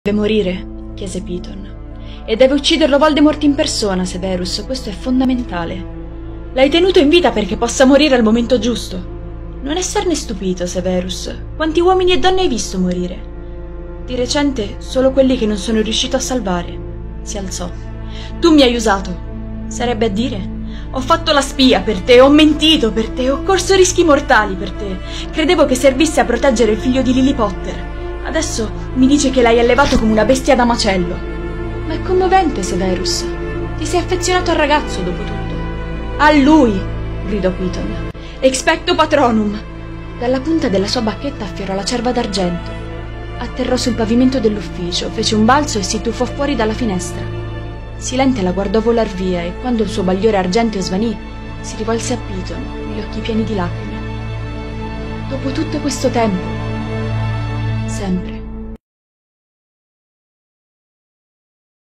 Deve morire, chiese Piton. E deve ucciderlo Voldemort in persona, Severus, questo è fondamentale. L'hai tenuto in vita perché possa morire al momento giusto. Non esserne stupito, Severus. Quanti uomini e donne hai visto morire? Di recente solo quelli che non sono riuscito a salvare. Si alzò. Tu mi hai usato. Sarebbe a dire? Ho fatto la spia per te, ho mentito per te, ho corso rischi mortali per te. Credevo che servisse a proteggere il figlio di Lily Potter. Adesso mi dice che l'hai allevato come una bestia da macello. Ma è commovente, Severus. Ti sei affezionato al ragazzo, dopo tutto. A lui! Gridò Piton. Expecto Patronum! Dalla punta della sua bacchetta affiorò la cerva d'argento. Atterrò sul pavimento dell'ufficio, fece un balzo e si tuffò fuori dalla finestra. Silente la guardò volar via e quando il suo bagliore argenteo svanì, si rivolse a Piton, gli occhi pieni di lacrime. Dopo tutto questo tempo, sempre.